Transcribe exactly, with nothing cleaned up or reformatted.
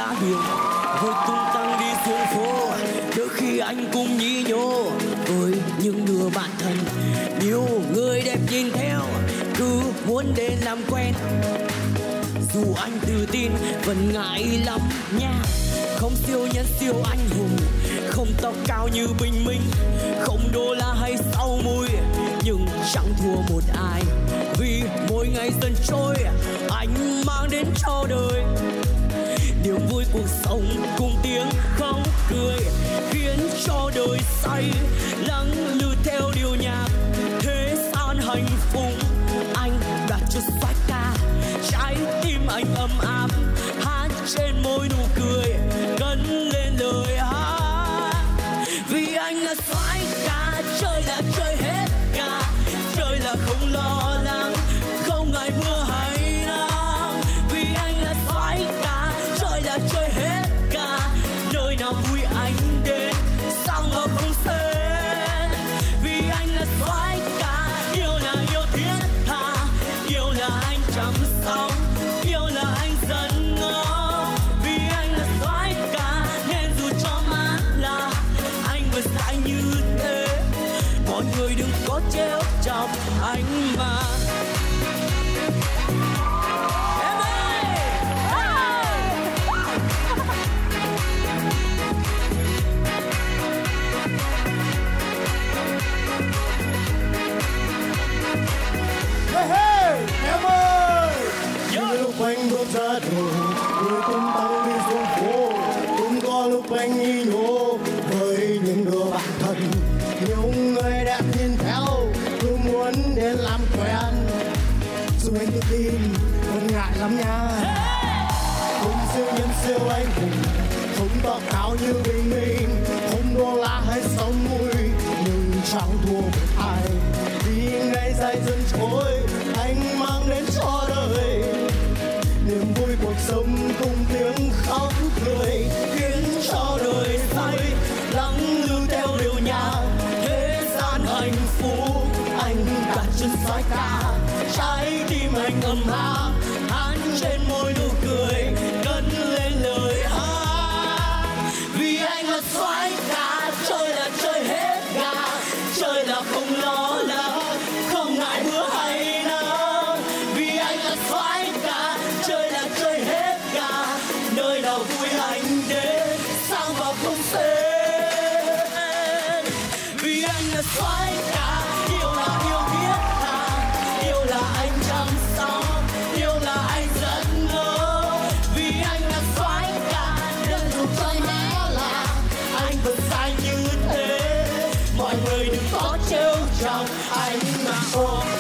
ra đường, rồi tung tăng đi xuống phố. Đôi khi anh cũng nhí nhố với những đứa bạn thân. Nhiều người đẹp nhìn theo, cứ muốn đến làm quen. Dù anh tự tin vẫn ngại lắm nha. Không siêu nhân siêu anh hùng, không tóc cao như Bình Minh, không đô la hay sau mùi, nhưng chẳng thua một ai. Vì mỗi ngày dần trôi, anh mang đến cho đời niềm vui cuộc sống cùng tiếng khóc cười, khiến cho đời say lắng lưu theo điệu nhạc thế gian hạnh phúc. Anh đã cho xoay ca, trái tim anh ấm áp, hát trên môi nụ cười gân lên lời hát. Vì anh là xoay ca, chơi là chơi hết cả, chơi là không lo lắng, không ngại mưa hay nắng. Vì anh là xoay ca, chơi là chơi hết cả, nơi nào vui anh đến, sang vào không xen. Vì anh là xoay ca, yêu là yêu thiết tha, yêu là anh chăm sóc, yêu là anh dần ngó. Vì anh là xoay ca, nên dù cho mát là anh vẫn dãi như thế. Mọi người đừng có trêu chọc anh mà. Em ơi! Hey, hey, em ơi! Những lúc anh bước ra đường, người tung tăng đi xuống phố, cũng có lúc anh nghi nhố với những đứa bạn thân. Nhiều người đẹp nhìn theo, cứ muốn đến làm quen. Dù anh tự tin, vẫn ngại lắm nha. Không siêu nhân siêu anh hùng, không to cao như Bình Minh, không đô la hay sống mùi, nhưng chẳng thua một ai. Vì ngày dài dần trôi, anh mang đến cho đời niềm vui cuộc sống cùng tiếng khóc cười, khiến cho đời say lắng lưu theo điệu nhạc thế gian hạnh phúc. Anh đặt chân xoay ca, trái tim anh ấm áp, hát trên môi nụ cười cất lên lời hát. Vì anh là xoay ca, chơi là chơi hết ga, chơi là không lo lắng, không ngại mưa hay nắng. Vì anh là xoay ca, chơi là chơi hết ga, nơi nào vui anh đến, sang vào không xen. Vì anh là xoay ca, yêu là yêu thiết tha, yêu là anh chăm sóc, yêu là anh dẫn ngỡ. Vì anh là xoay ca, đơn dù chơi mãi là anh vẫn sai như thế. Mọi người đừng có trêu chọc anh mà.